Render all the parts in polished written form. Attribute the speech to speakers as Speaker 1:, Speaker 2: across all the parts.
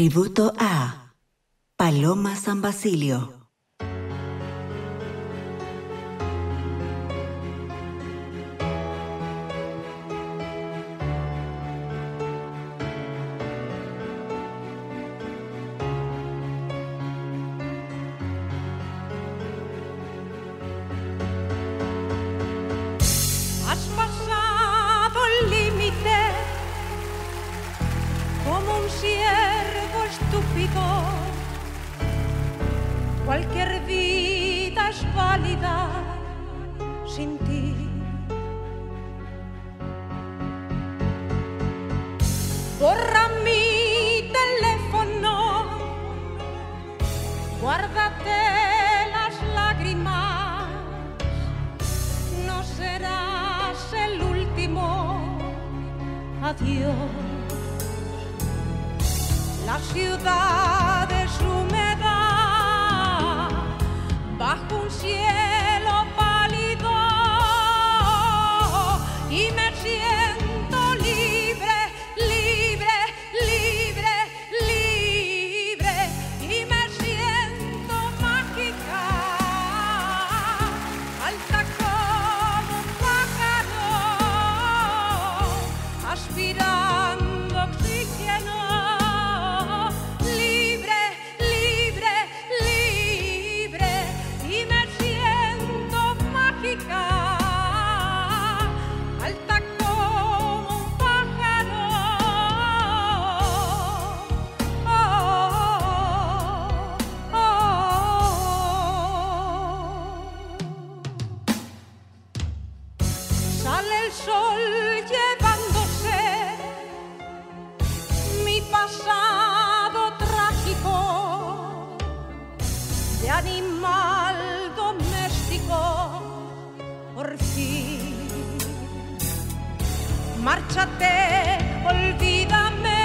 Speaker 1: Tributo a Paloma San Basilio.
Speaker 2: Cualquier vida es válida sin ti. Borra mi teléfono, guárdate las lágrimas, no serás el último adiós. La ciudad es húmeda bajo un cielo pálido y me siento libre, libre, libre, libre y me siento mágica, alta como un pájaro, aspirando oxígeno. Alta como un pájaro, oh, oh, oh. Sale el sol llevándose mi pasado trágico de animal doméstico. Por fin, márchate, olvídame,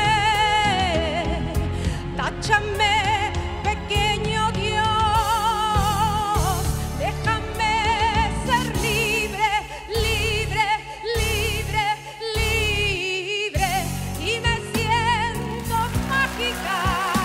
Speaker 2: táchame, pequeño Dios, déjame ser libre, libre, libre, libre y me siento mágica.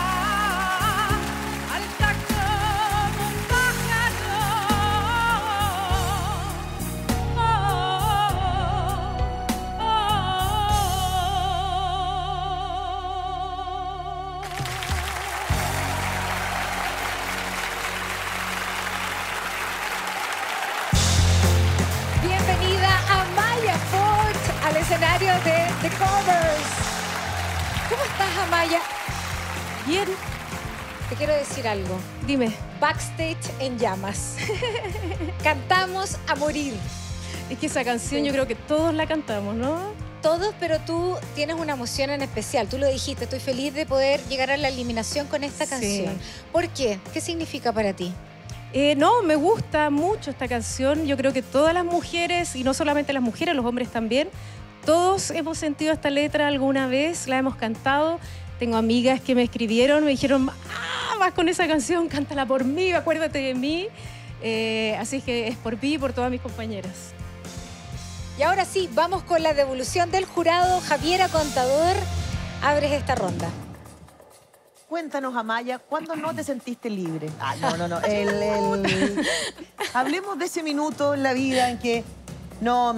Speaker 3: Escenario de The Covers. ¿Cómo estás, Amaya?
Speaker 2: Bien.
Speaker 3: Te quiero decir algo.
Speaker 2: Dime.
Speaker 3: Backstage en llamas. Cantamos a morir.
Speaker 2: Es que esa canción yo creo que todos la cantamos, ¿no?
Speaker 3: Todos, pero tú tienes una emoción en especial. Tú lo dijiste, estoy feliz de poder llegar a la eliminación con esta canción. ¿Por qué? ¿Qué significa para ti?
Speaker 2: No, me gusta mucho esta canción. Yo creo que todas las mujeres, y no solamente las mujeres, los hombres también, todos hemos sentido esta letra alguna vez, la hemos cantado. Tengo amigas que me escribieron, me dijeron, vas con esa canción, cántala por mí, acuérdate de mí. Así que es por mí y por todas mis compañeras.
Speaker 3: Y ahora sí, vamos con la devolución del jurado. Javiera Contador, abres esta ronda.
Speaker 4: Cuéntanos, Amaya, ¿cuándo no te sentiste libre? No. Hablemos de ese minuto en la vida en que... No,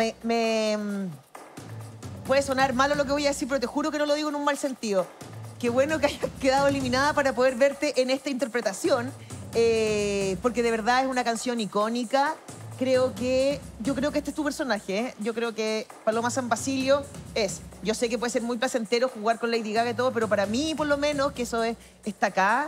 Speaker 4: puede sonar malo lo que voy a decir, pero te juro que no lo digo en un mal sentido. Qué bueno que hayas quedado eliminada para poder verte en esta interpretación, porque de verdad es una canción icónica. Yo creo que este es tu personaje, ¿eh? Yo creo que Paloma San Basilio es. Yo sé que puede ser muy placentero jugar con Lady Gaga y todo, pero para mí, por lo menos, que eso está acá.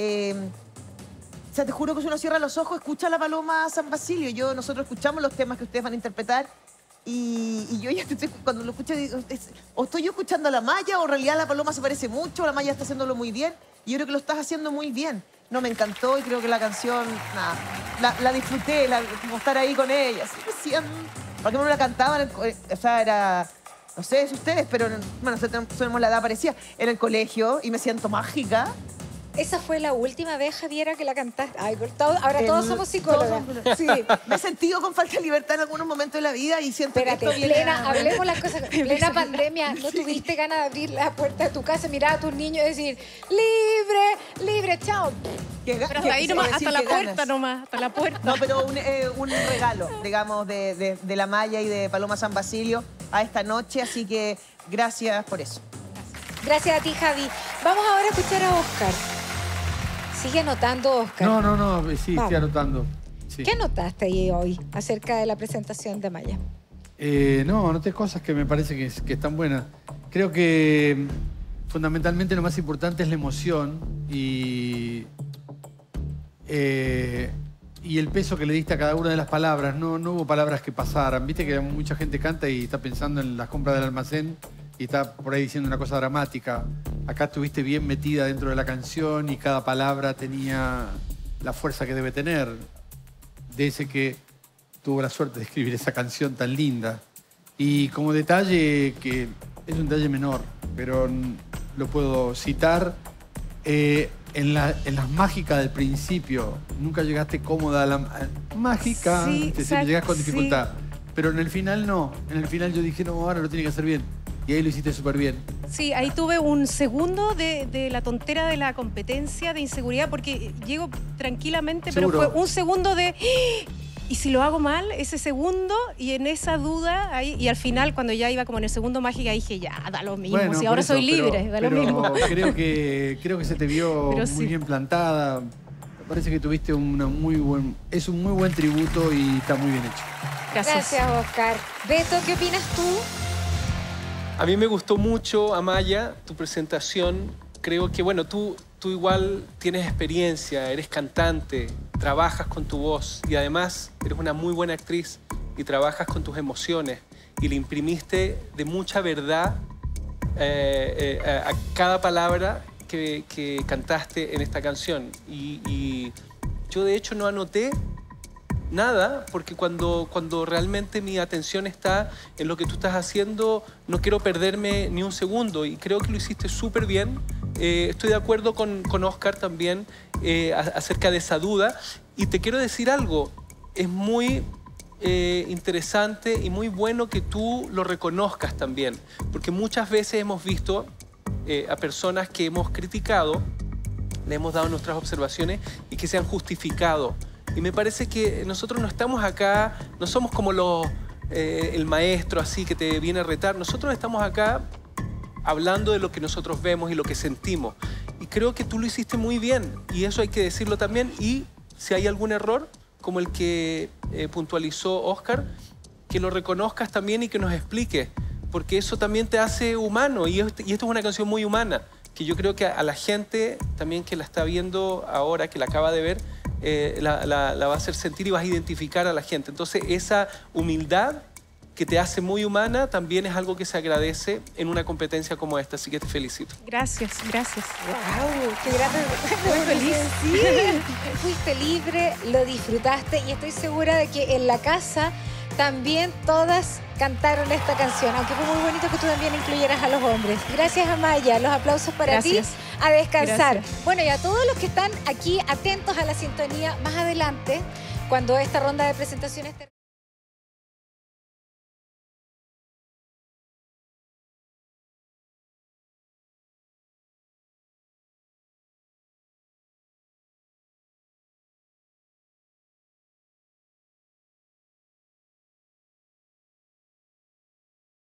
Speaker 4: O sea, te juro que si uno cierra los ojos, escucha a la Paloma San Basilio. Nosotros escuchamos los temas que ustedes van a interpretar y yo ya cuando lo escucho digo, o estoy yo escuchando a la Maya o en realidad la Paloma se parece mucho, la Maya está haciéndolo muy bien y yo creo que lo estás haciendo muy bien. No, me encantó y creo que la canción, la disfruté, como estar ahí con ella. Así me siento. ¿Por qué no la cantaban? O sea, era, no sé si ustedes, pero bueno, tenemos la edad parecida. En el colegio y me siento mágica.
Speaker 3: ¿Esa fue la última vez, Javiera, que la cantaste? Ay, ahora todos somos psicólogas. Sí.
Speaker 4: Me he sentido con falta de libertad en algunos momentos de la vida y siento
Speaker 3: Espérate,
Speaker 4: que esto viene
Speaker 3: hablemos las cosas. En plena pandemia, ¿no tuviste ganas de abrir la puerta de tu casa, mirar a tus niños y decir, libre, libre, chao?
Speaker 2: Pero hasta ahí nomás, hasta la puerta nomás, hasta la puerta.
Speaker 4: No, pero un regalo, digamos, de la Maya y de Paloma San Basilio a esta noche, así que gracias por eso.
Speaker 3: Gracias a ti, Javi. Vamos ahora a escuchar a Oscar. Sigue anotando, Oscar.
Speaker 5: No, sí, estoy anotando. Sí.
Speaker 3: ¿Qué anotaste ahí hoy acerca de la presentación de Maya?
Speaker 5: No, anoté cosas que me parece que están buenas. Creo que fundamentalmente lo más importante es la emoción y el peso que le diste a cada una de las palabras. No hubo palabras que pasaran. Viste que mucha gente canta y está pensando en las compras del almacén y está por ahí diciendo una cosa dramática. Acá estuviste bien metida dentro de la canción y cada palabra tenía la fuerza que debe tener. De ese que tuvo la suerte de escribir esa canción tan linda. Y como detalle, que es un detalle menor, pero lo puedo citar, en las mágicas del principio, nunca llegaste cómoda a la mágica,
Speaker 2: Sí,
Speaker 5: siempre llegas con
Speaker 2: sí.
Speaker 5: dificultad. Pero en el final no. En el final yo dije, no, ahora lo tiene que hacer bien. Y ahí lo hiciste súper bien.
Speaker 2: Sí, ahí tuve un segundo de la tontera de la competencia, de inseguridad, porque llego tranquilamente,
Speaker 5: Seguro.
Speaker 2: pero fue un segundo de... ¿Y si lo hago mal? Ese segundo, y en esa duda, ahí, y al final, cuando ya iba como en el segundo mágica, dije, ya, da lo mismo,
Speaker 5: Bueno,
Speaker 2: si
Speaker 5: por
Speaker 2: ahora
Speaker 5: eso,
Speaker 2: soy libre, da lo
Speaker 5: pero
Speaker 2: mismo.
Speaker 5: creo que se te vio
Speaker 2: Pero
Speaker 5: muy
Speaker 2: sí.
Speaker 5: bien plantada. Me parece que tuviste es un muy buen tributo y está muy bien hecho.
Speaker 2: Gracias.
Speaker 3: Gracias, Oscar. Beto, ¿qué opinas tú?
Speaker 6: A mí me gustó mucho, Amaya, tu presentación. Creo que, bueno, tú igual tienes experiencia, eres cantante, trabajas con tu voz y además eres una muy buena actriz y trabajas con tus emociones y le imprimiste de mucha verdad a cada palabra que cantaste en esta canción. Y yo, de hecho, no anoté nada, porque cuando realmente mi atención está en lo que tú estás haciendo, no quiero perderme ni un segundo y creo que lo hiciste súper bien. Estoy de acuerdo con Oscar también acerca de esa duda y te quiero decir algo, es muy interesante y muy bueno que tú lo reconozcas también, porque muchas veces hemos visto a personas que hemos criticado, le hemos dado nuestras observaciones y que se han justificado. Y me parece que nosotros no estamos acá, no somos como el maestro así que te viene a retar. Nosotros estamos acá hablando de lo que nosotros vemos y lo que sentimos. Y creo que tú lo hiciste muy bien y eso hay que decirlo también. Y si hay algún error, como el que puntualizó Oscar, que lo reconozcas también y que nos expliques, porque eso también te hace humano y esto es una canción muy humana, que yo creo que a la gente también que la está viendo ahora, que la acaba de ver, la va a hacer sentir y vas a identificar a la gente. Entonces esa humildad que te hace muy humana también es algo que se agradece en una competencia como esta, así que te felicito.
Speaker 2: Gracias.
Speaker 3: ¡Wow! ¡Qué grande!
Speaker 2: Muy feliz.
Speaker 3: Sí, fuiste libre, lo disfrutaste y estoy segura de que en la casa también todas cantaron esta canción, aunque fue muy bonito que tú también incluyeras a los hombres. Gracias, Amaya. Los aplausos para
Speaker 2: Gracias.
Speaker 3: ti. A descansar.
Speaker 2: Gracias.
Speaker 3: Bueno, y a todos los que están aquí atentos a la sintonía, más adelante, cuando esta ronda de presentaciones termine.